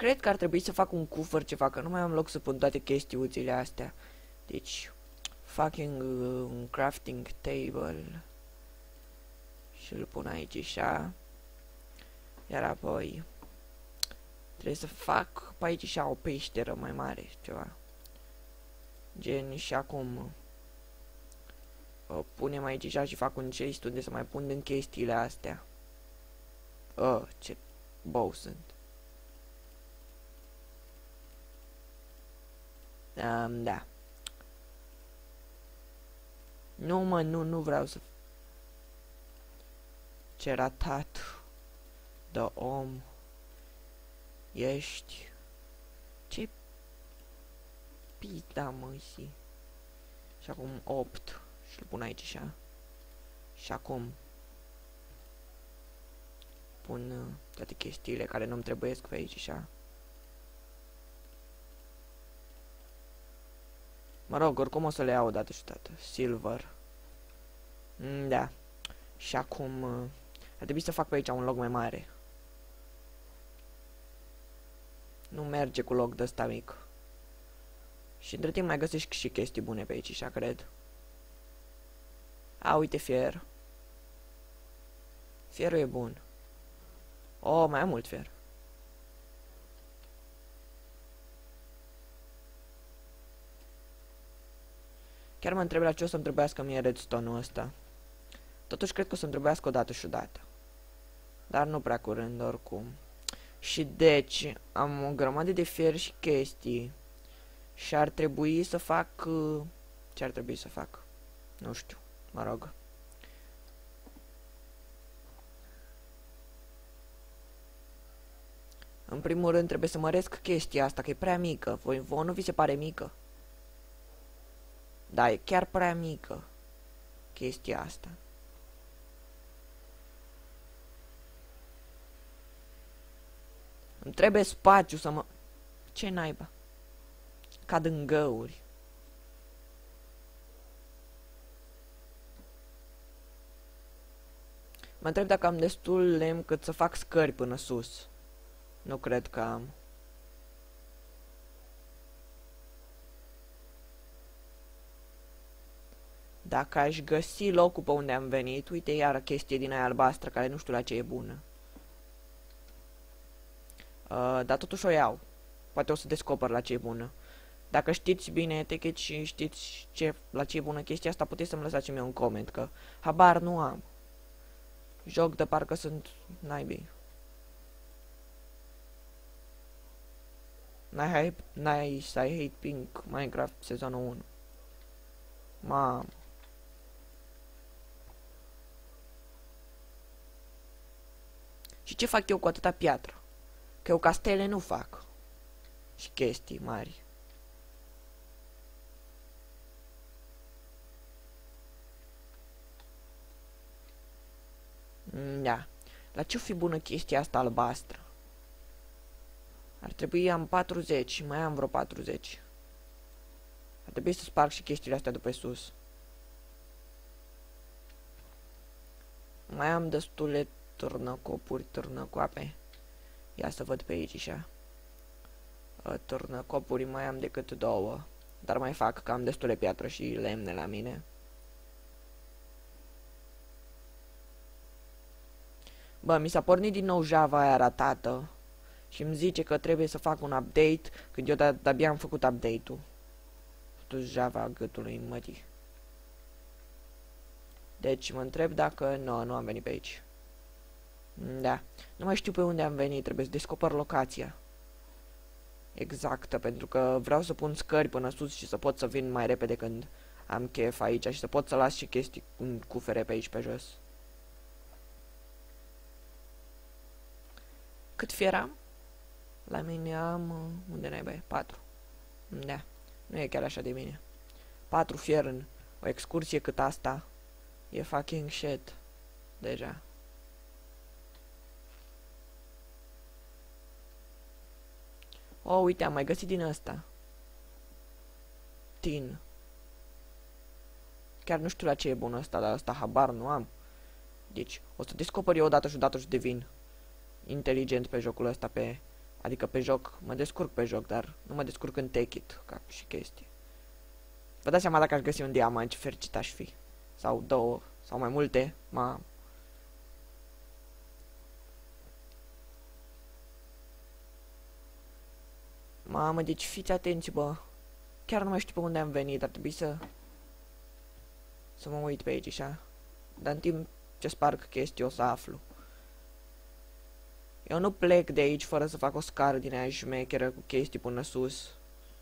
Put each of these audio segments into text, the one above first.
Cred că ar trebui să fac un cufăr ceva, că nu mai am loc să pun toate chestiuțile astea. Deci, fucking un crafting table. Și îl pun aici așa. Iar apoi trebuie să fac pe aici așa o peșteră mai mare, ceva. Gen și acum punem aici așa și fac un chest unde să mai pun din chestiile astea. Ce bou sunt. Da. Nu, mă, nu vreau să... Ce ratat de om ești. Ce pita, măsi. Și acum 8. Și-l pun aici așa. Și acum pun toate chestiile care nu-mi trebuiesc pe aici așa. Mă rog, oricum o să le iau odată și odată. Silver. Da. Și acum ar trebui să fac pe aici un loc mai mare. Nu merge cu loc de ăsta mic. Și între timp mai găsești și chestii bune pe aici, așa cred. A, uite fier. Fierul e bun. Oh, mai am mult fier. Chiar mă întreb la ce o să-mi trebuiască mie redstone-ul ăsta. Totuși cred că o să-mi trebuiască odată și odată. Dar nu prea curând, oricum. Și deci, am o grămadă de fier și chestii. Și ar trebui să fac... ce ar trebui să fac? Nu știu, mă rog. În primul rând trebuie să măresc chestia asta, că e prea mică. Vouă nu vi se pare mică? Da, e chiar prea mică chestia asta. Îmi trebuie spațiu să mă... Ce naiba? Cad în găuri. Mă întreb dacă am destul lemn cât să fac scări până sus. Nu cred că am. Dacă aș găsi locul pe unde am venit, uite iară chestie din aia albastră care nu știu la ce e bună. Dar totuși o iau. Poate o să descoper la ce e bună. Dacă știți bine Techit și știți la ce e bună chestia asta, puteți să-mi lăsați și mie un coment, că habar nu am. Joc de parcă sunt naibii. Nice, I hate pink, Minecraft sezonul 1. Mamă. Și ce fac eu cu atâta piatră? Că eu castele nu fac. Și chestii mari. Da. La ce-o fi bună chestia asta albastră? Ar trebui am 40, mai am vreo 40. Ar trebui să sparg și chestiile astea de pe sus. Mai am destule târnăcopuri, târnăcoape. Ia să văd pe aici așa. Târnăcopuri mai am decât 2. Dar mai fac că am destule piatră și lemne la mine. Bă, mi s-a pornit din nou Java aia ratată. Și îmi zice că trebuie să fac un update, când eu de-abia am făcut update-ul. Tu Java gâtului mătii. Deci mă întreb dacă... Nu am venit pe aici. Da. Nu mai știu pe unde am venit, trebuie să descoper locația exactă, pentru că vreau să pun scări până sus și să pot să vin mai repede când am chef aici și să pot să las și chestii cu cufere pe aici pe jos. Cât fier am? La mine am... unde naiba e? 4. Da. Nu e chiar așa de bine. 4 fier în o excursie cât asta e fucking shit. Deja. Oh, uite, am mai găsit din asta. Tin. Chiar nu știu la ce e bun ăsta, dar ăsta habar nu am. Deci, o să descoper eu odată și devin inteligent pe jocul ăsta, pe Adică pe joc, mă descurc pe joc, dar nu mă descurc în Take It, ca și chestii. Vă dați seama dacă aș găsi un diamant, ce fericit aș fi. Sau două, sau mai multe, Mamă, deci fiți atenți, bă. Chiar nu mai știu pe unde am venit, ar trebui să mă uit pe aici, așa. Dar în timp ce sparg chestii o să aflu. Eu nu plec de aici fără să fac o scară din aia șmecheră cu chestii până sus.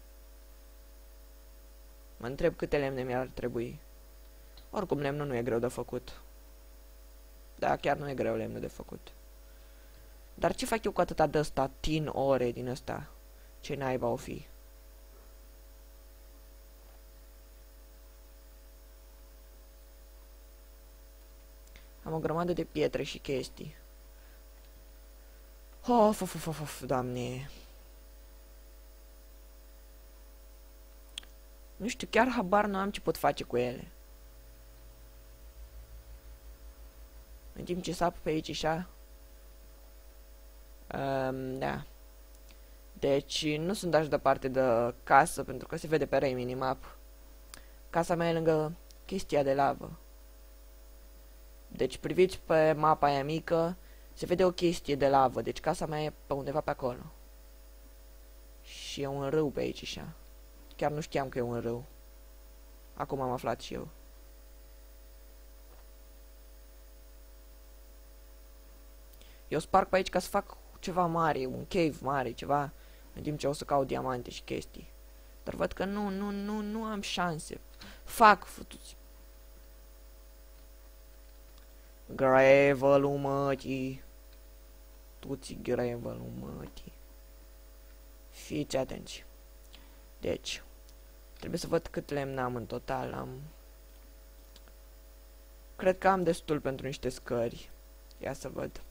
Mă întreb câte lemne mi-ar trebui. Oricum lemnul nu e greu de făcut. Da, chiar nu e greu lemnul de făcut. Dar ce fac eu cu atâta de ăsta? Tin ore din ăsta? Ce naiba o fi? Am o grămadă de pietre și chestii. Of, doamne. Nu știu, chiar habar nu am ce pot face cu ele. În timp ce sap pe aici așa. Da. Deci nu sunt așa departe de casă, pentru că se vede pe Ray minimap. Casa mea e lângă chestia de lavă. Deci priviți pe mapa aia mică, se vede o chestie de lavă, deci casa mea e pe undeva pe acolo. Și e un râu pe aici așa. Chiar nu știam că e un râu. Acum am aflat și eu. Eu sparg pe aici ca să fac ceva mare, un cave mare, ceva, în timp ce o să caut diamante și chestii. Dar văd că nu am șanse. Fac, futuți. Gravel-ul mătii. Tuți gravel-ul mătii. Fiți atenți. Deci, trebuie să văd cât lemn am în total. Cred că am destul pentru niște scări. Ia să văd.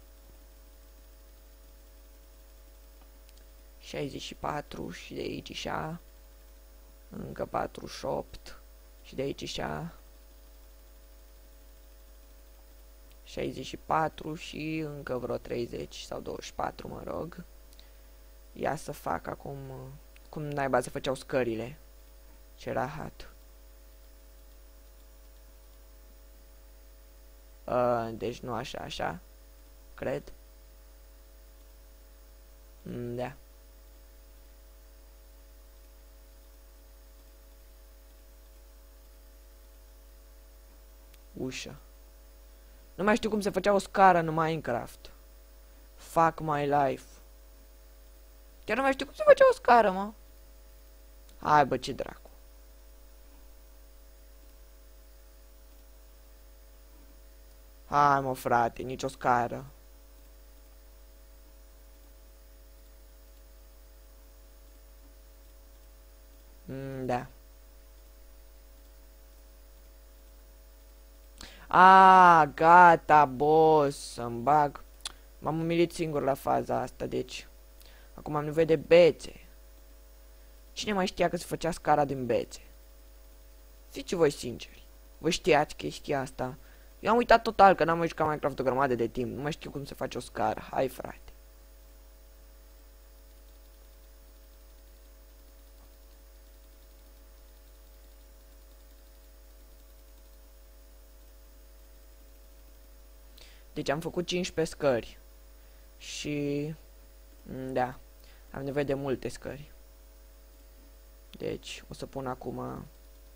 64 și de aici așa. Încă 48 și de aici așa. 64 și încă vreo 30 sau 24, mă rog. Ia să fac acum cum naiba se făceau scările. Ce rahat. Deci nu așa, așa. Cred. Da. Ușă. Nu mai știu cum se făcea o scară în Minecraft. Fuck my life. Chiar nu mai știu cum se făcea o scară, mă. Hai, bă, ce dracu. Hai, mă, frate, nicio scară. Da. Gata, boss, să-mi bag. M-am umilit singur la faza asta, deci. Acum am nevoie de bețe. Cine mai știa că se făcea scara din bețe? Fiți voi sinceri. Vă știați chestia asta? Eu am uitat total că n-am mai jucat Minecraft o grămadă de timp. Nu mai știu cum se face o scară. Hai, frate. Deci am făcut 15 scări. Și... da. Am nevoie de multe scări. Deci, o să pun acum...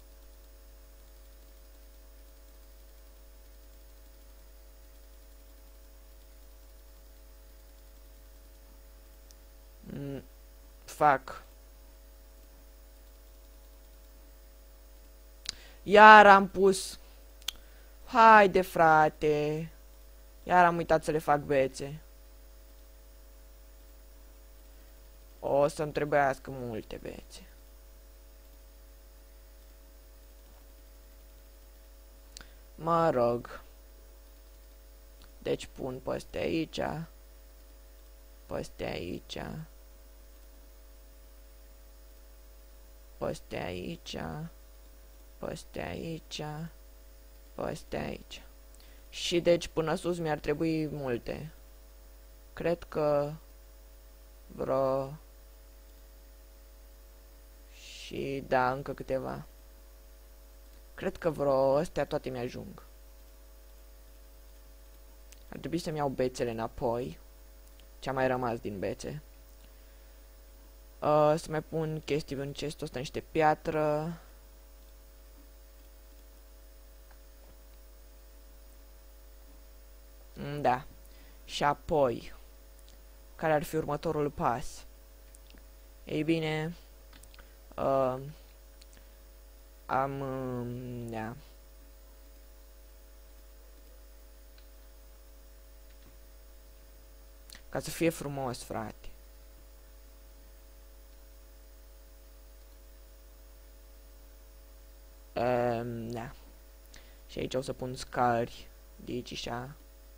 fac. Iar am pus... Haide, frate. Iar am uitat să le fac bețe. O să-mi trebuiască multe bețe. Mă rog. Deci pun pe aici. Pe aici. Pe aici. Pe aici. Pe aici. Și deci până sus mi-ar trebui multe. Cred că vreo... Și da, încă câteva. Cred că vreo astea toate mi-ajung. Ar trebui să-mi iau bețele înapoi. Ce-a mai rămas din bețe. Să mai pun chestii în chestul ăsta, niște piatră. Da. Și apoi, care ar fi următorul pas? Ei bine, da. Ca să fie frumos, frate. Da. Și aici o să pun scari de aici așa.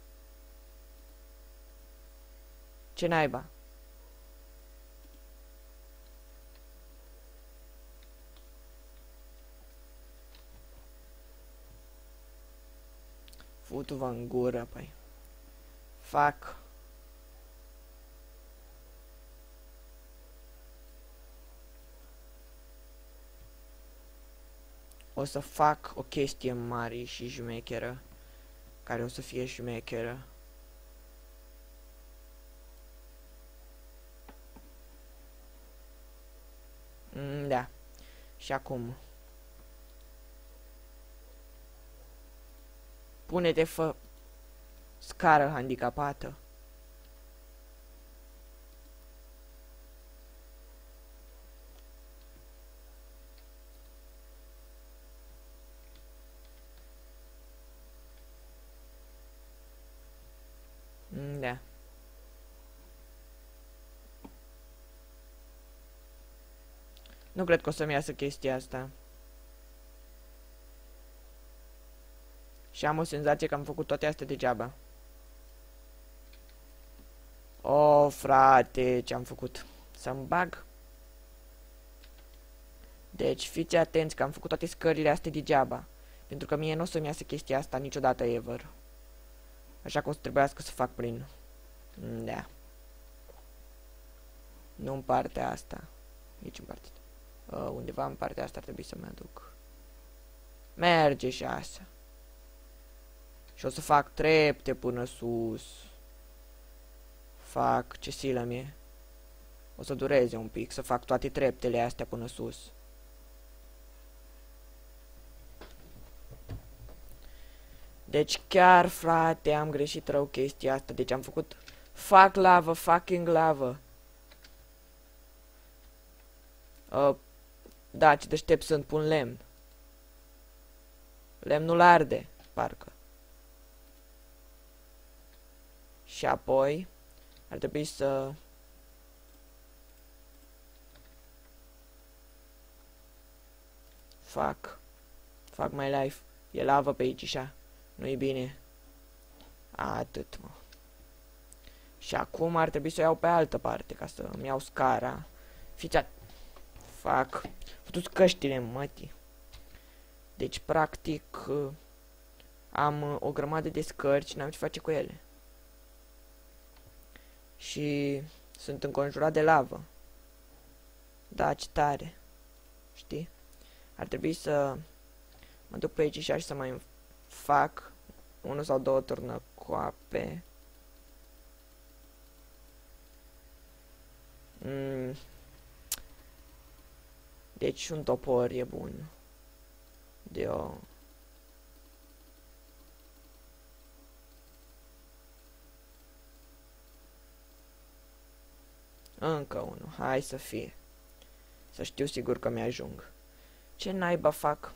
Ce naiba? Futu-vă în gură, păi. Fac. O să fac o chestie mare și șmecheră. Care o să fie șmecheră. Da. Și acum. Pune-te fă scară handicapată. Da. Nu cred că o să-mi iasă chestia asta. Și am o senzație că am făcut toate astea degeaba. O, frate, ce-am făcut? Să-mi bag? Deci, fiți atenți că am făcut toate scările astea degeaba. Pentru că mie nu o să-mi iasă chestia asta niciodată ever. Așa că o să trebuiască să fac prin... Da. Nu în partea asta. Nici în partea asta. Undeva în partea asta ar trebui să mă aduc. Merge și asta. Și o să fac trepte până sus. Fac ce silă mie. O să dureze un pic să fac toate treptele astea până sus. Deci chiar, frate, am greșit rău chestia asta. Deci am făcut... Fac lavă, fucking lavă. Da, ce deștept sunt, pun lemn. Lemnul arde, parcă. Și apoi ar trebui să... Fac my life. E lavă pe aici, așa. Nu-i bine. Atât, mă. Și acum ar trebui să o iau pe altă parte, ca să îmi iau scara. Fiți Fac. Futu-ți căștile, mătii. Deci, practic, am o grămadă de scări și n-am ce face cu ele. Și sunt înconjurat de lavă. Da, ce tare. Știi? Ar trebui să mă duc pe aici și să mai fac 1 sau 2 turnăcoape. Deci un topor e bun. De o... Încă unul. Hai să fie. Să știu sigur că mi-ajung. Ce naiba fac?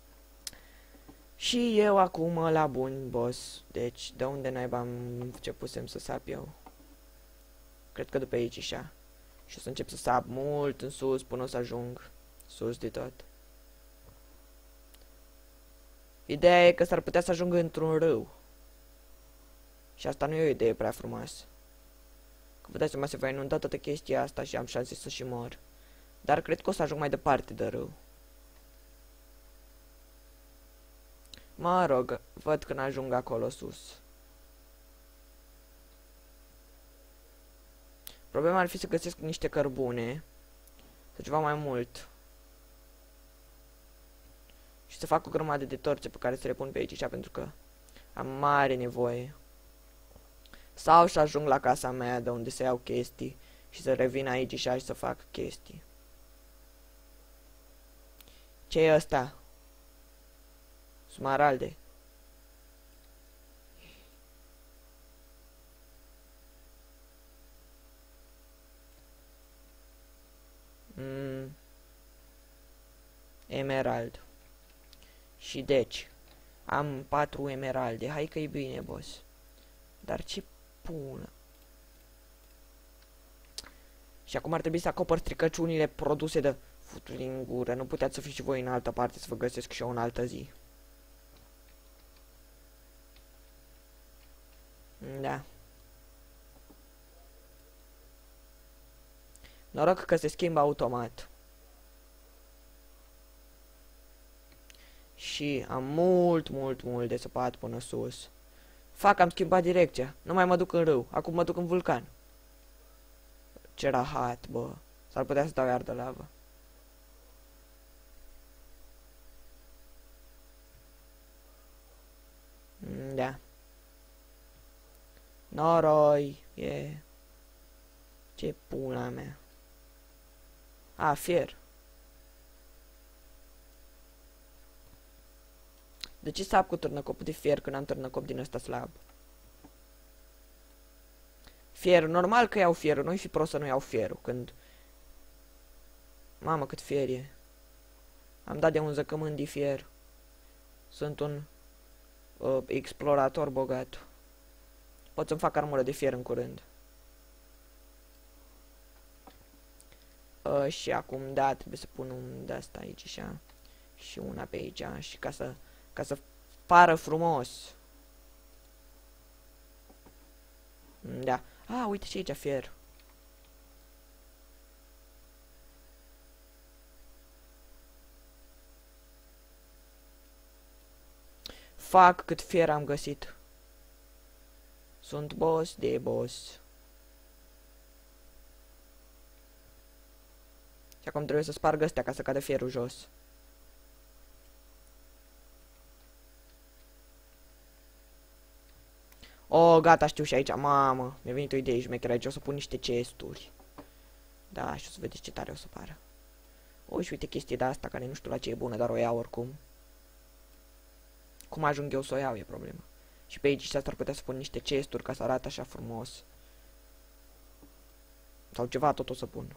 Și eu acum la bun, boss. Deci, de unde naiba am începusem să sap eu? Cred că după aici așa. Și o să încep să sap mult în sus până o să ajung sus de tot. Ideea e că s-ar putea să ajung într-un râu. Și asta nu e o idee prea frumoasă. Că vă dați seama, se va inunda toată chestia asta și am șanse să și mor. Dar cred că o să ajung mai departe de râu. Mă rog, văd când ajung acolo sus. Problema ar fi să găsesc niște cărbune. Sau ceva mai mult. Și să fac o grămadă de torțe pe care să le pun pe aici, pentru că am mare nevoie. Sau să ajung la casa mea de unde să iau chestii și să revin aici și să fac chestii. Ce e ăsta? Smaralde. Emerald. Și deci, am 4 emeralde. Hai că e bine, boss. Dar ce pună? Și acum ar trebui să acopăr stricăciunile produse de futul din gură. Nu puteați să fiți și voi în altă parte să vă găsesc și eu în altă zi. Da. Noroc că se schimbă automat. Și am mult de săpat până sus. Fac, am schimbat direcția. Nu mai mă duc în râu. Acum mă duc în vulcan. Ce rahat, bă. S-ar putea să dau iar de lavă. Da. Noroi. E. Ce pula mea. A, fier. De ce sap cu târnăcop de fier când am târnăcop din ăsta slab? Fierul, normal că iau fierul, nu-i fi prost să nu iau fierul, când... Mamă, cât fier e. Am dat de un zăcământ de fier. Sunt un explorator bogat. Pot să-mi fac armură de fier în curând. Și acum, da, trebuie să pun un de-asta aici așa. Și una pe aici, și ca să pară frumos. Da. Ah, uite și aici fier. Fac cât fier am găsit. Sunt boss de boss. Și acum trebuie să sparg astea ca să cadă fierul jos. Oh, gata, știu și aici, mamă, mi-a venit o idee șmecheră aici, o să pun niște chesturi. Da, și o să vedeți ce tare o să pară. Oh, și uite chestia de asta, care nu știu la ce e bună, dar o iau oricum. Cum ajung eu să o iau, e problema. Și pe aici și asta ar putea să pun niște chesturi ca să arate așa frumos. Sau ceva, tot o să pun.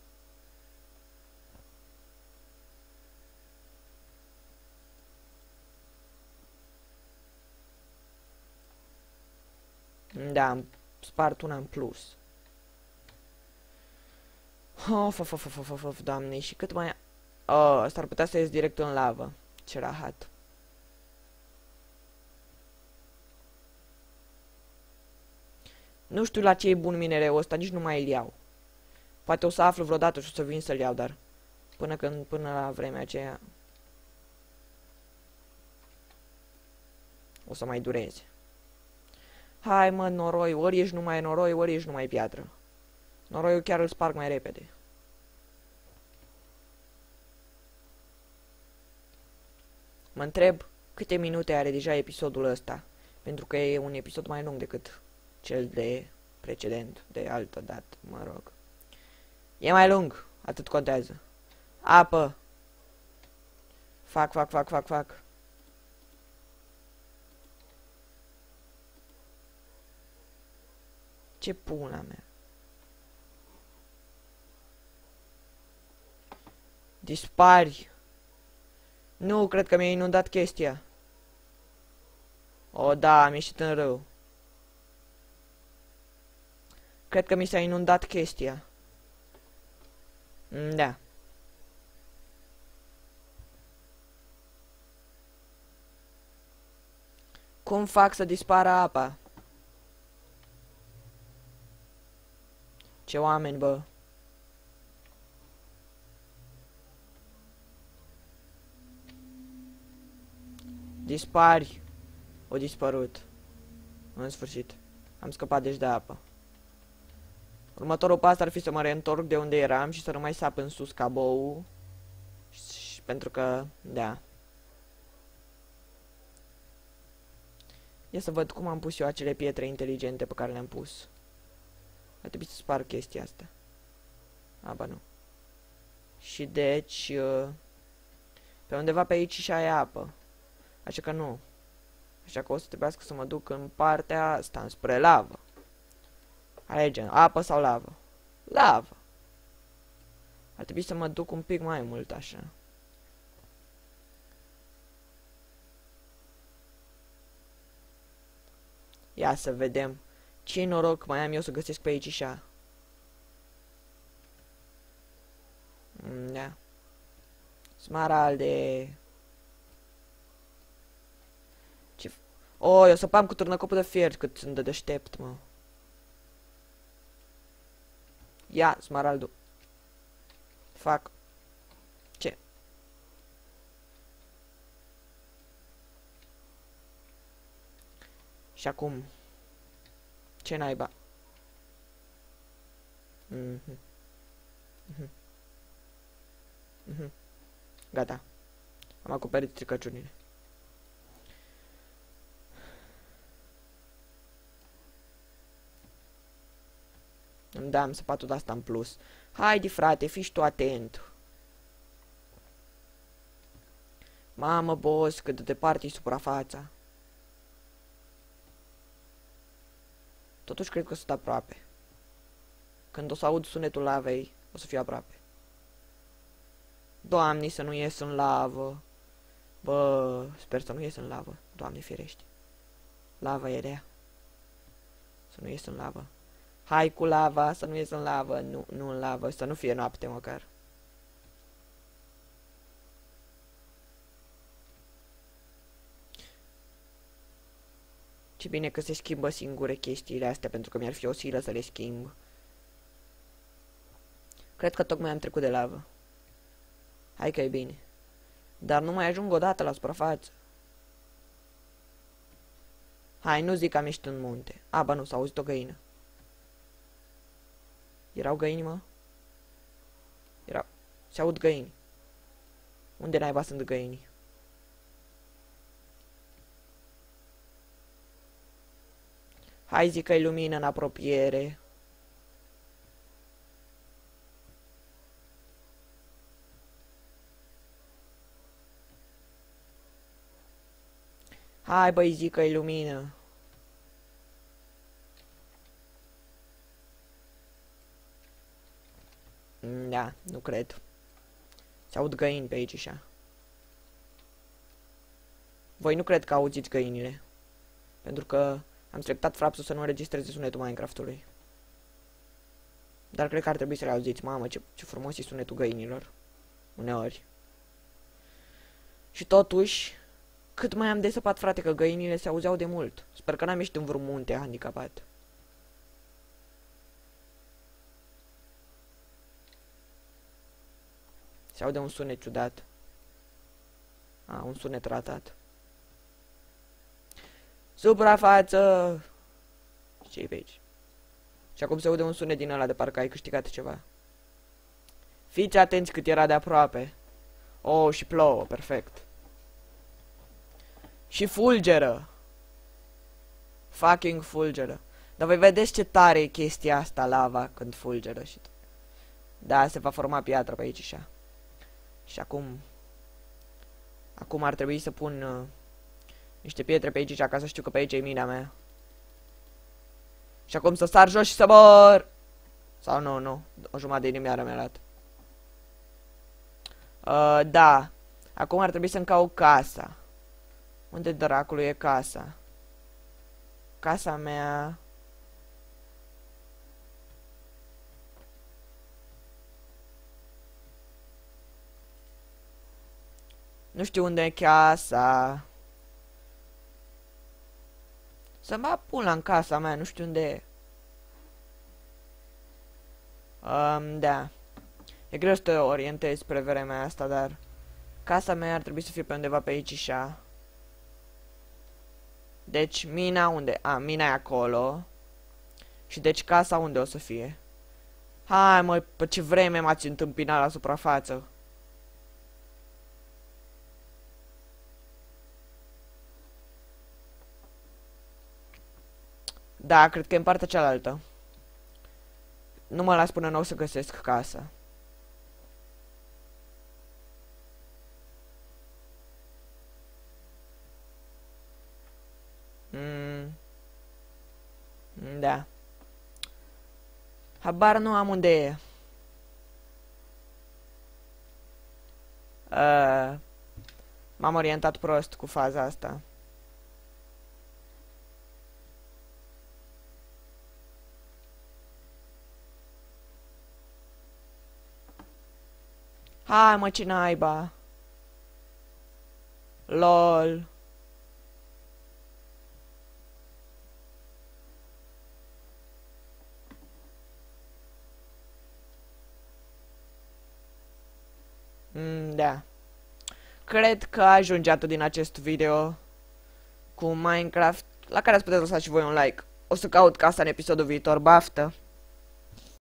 Da, am spart una în plus. Of, doamne, și cât mai... Oh, asta ar putea să ies direct în lavă. Ce rahat. Nu știu la ce e bun minereul ăsta, nici nu mai îl iau. Poate o să aflu vreodată și o să vin să-l iau, dar... Până la vremea aceea... O să mai dureze. Hai, mă, noroi, ori ești numai noroi, ori ești numai piatră. Noroiul chiar îl sparg mai repede. Mă întreb câte minute are deja episodul ăsta, pentru că e un episod mai lung decât cel de precedent, de altă dată, mă rog. E mai lung, atât contează. Apă. Fac. Ce pula mea. Dispari. Nu, cred că mi-a inundat chestia. O, da, am ieșit în râu. Cred că mi s-a inundat chestia. Da. Cum fac să dispară apa? Ce oameni, bă. Dispari. O dispărut. În sfârșit. Am scăpat deci de apă. Următorul pas ar fi să mă reîntorc de unde eram și să nu mai sap în sus cabou. Pentru că, da. Ia să văd cum am pus eu acele pietre inteligente pe care le-am pus. Ar trebui să sparg chestia asta. Ba nu. Și deci, pe undeva pe aici și ai apă. Așa că nu. Așa că o să trebuiască să mă duc în partea asta, înspre lavă. Alege, apă sau lavă? Lavă. Ar trebui să mă duc un pic mai mult, așa. Ia să vedem ce noroc mai am eu să găsesc pe aici așa. Da. Smaralde. Ce... Oh, eu săpam cu turnăcopul de fier cât sunt de deștept, mă. Ia, smaraldu. Fac. Ce? Și acum. Ce naiba? Gata. Am acoperit stricăciunile. Îmi dam săpatul de-asta în plus. Haide, frate, fii și tu atent. Mamă, boss, cât de departe-i suprafața. Totuși cred că sunt aproape. Când o să aud sunetul lavei, o să fiu aproape. Doamne, să nu ies în lavă. Bă, sper să nu ies în lavă. Doamne, ferește. Lava e rea. Să nu ies în lavă. Hai cu lava, să nu ies în lavă. Nu în lavă, să nu fie noapte măcar. Ce bine că se schimbă singure chestiile astea, pentru că mi-ar fi o silă să le schimb. Cred că tocmai am trecut de lavă. Hai că e bine. Dar nu mai ajung odată la suprafață. Hai, nu zic că am ieșit în munte. Ba nu, s-a auzit o găină. Erau găini, mă? Erau. Se aud găini. Unde naiba sunt găini? Hai, zic că-i lumină în apropiere. Hai, băi, zic că-i lumină. Da, nu cred. Se aud găini pe aici așa. Voi nu cred că auziți găinile. Pentru că am selectat frapsul să nu înregistreze sunetul Minecraftului. Dar cred că ar trebui să le auziți. Mamă, ce frumos e sunetul găinilor. Uneori. Și totuși, cât mai am de săpat, frate, că găinile se auzeau de mult. Sper că n-am ieșit în vreun munte handicapat. Se aude un sunet ciudat. Un sunet ratat. Suprafață! Ce-i pe aici? Și acum se aude un sunet din ăla de parcă ai câștigat ceva. Fiți atenți cât era de aproape. Oh, și plouă, perfect. Și fulgeră. Fucking fulgeră. Dar voi vedeți ce tare e chestia asta, lava, când fulgeră și tot. Da, se va forma piatră pe aici așa. Și acum... Acum ar trebui să pun niște pietre pe aici, ca să știu că pe aici e mina mea. Și acum să sar jos și să mor! Sau nu, o jumătate de inimioară mi-a luat. Da. Acum ar trebui să-mi caut casa. Unde dracului e casa? Casa mea... Nu știu unde e casa. Să mă pun la în casa mea, nu știu unde e. Da. E greu să te orientezi spre vremea asta, dar... Casa mea ar trebui să fie pe undeva pe aici așa. Deci, mina unde? Mina e acolo. Și deci casa unde o să fie? Hai mă, pe ce vreme m-ați întâmpinat la suprafață. Da, cred că e în partea cealaltă. Nu mă las până nu o să găsesc casa. Da. Habar nu am unde e. M-am orientat prost cu faza asta. Hai mă, ce naiba. LOL. Da. Cred că ajunge atât din acest video cu Minecraft, la care ați putea lăsa și voi un like. O să caut casa în episodul viitor, baftă!